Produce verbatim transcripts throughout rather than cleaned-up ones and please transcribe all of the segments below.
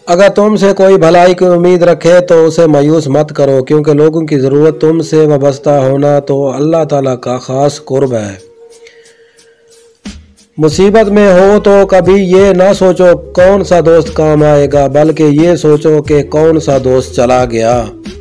اگر تم سے کوئی بھلائی کی امید رکھے تو اسے مایوس مت کرو، کیونکہ لوگوں کی ضرورت تم سے وابستہ ہونا تو اللہ تعالیٰ کا خاص قرب ہے۔ مصیبت میں ہو تو کبھی یہ نہ سوچو کون سا دوست کام آئے گا، بلکہ یہ سوچو کہ کون سا دوست چلا گیا۔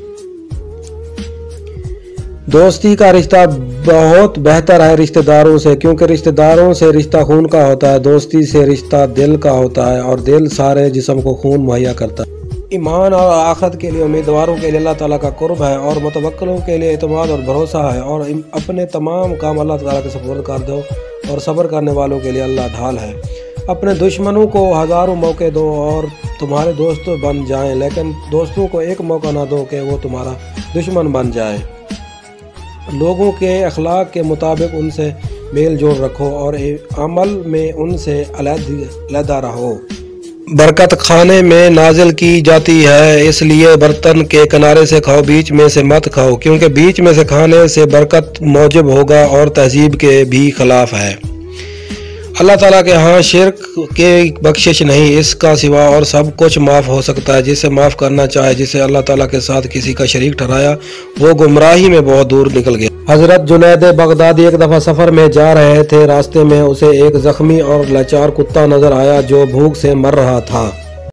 دوستی کا رشتہ بہت بہتر ہے رشتہ داروں سے، کیونکہ رشتہ داروں سے رشتہ خون کا ہوتا ہے، دوستی سے رشتہ دل کا ہوتا ہے، اور دل سارے جسم کو خون مہیا کرتا ہے۔ ایمان اور آخرت کے لیے امیدواروں کے لیے اللہ تعالیٰ کا قرب ہے، اور متوکلوں کے لیے اعتماد اور بھروسہ ہے، اور اپنے تمام کام اللہ تعالیٰ کے سپرد کر دو، اور صبر کرنے والوں کے لیے اللہ ڈھال ہے۔ اپنے دشمنوں کو ہزاروں موقع دو اور تمہارے دوست بن جائیں، لیکن دوستوں کو ایک موقع نہ دو کہ وہ تمہارا دشمن بن جائے۔ لوگوں کے اخلاق کے مطابق ان سے میل جول رکھو، اور عمل میں ان سے علیحدہ رہو۔ برکت کھانے میں نازل کی جاتی ہے، اس لیے برتن کے کنارے سے کھاؤ، بیچ میں سے مت کھاؤ، کیونکہ بیچ میں سے کھانے سے برکت موجب ہوگا اور تہذیب کے بھی خلاف ہے۔ اللہ تعالیٰ کے ہاں شرک کے بخشش نہیں، اس کا سوا اور سب کچھ معاف ہو سکتا ہے۔ جسے معاف کرنا چاہے، جسے اللہ تعالیٰ کے ساتھ کسی کا شریک ٹھہرایا، وہ گمراہی میں بہت دور نکل گیا۔ حضرت جنید بغدادی ایک دفعہ سفر میں جا رہے تھے، راستے میں اسے ایک زخمی اور لاچار کتا نظر آیا جو بھوک سے مر رہا تھا۔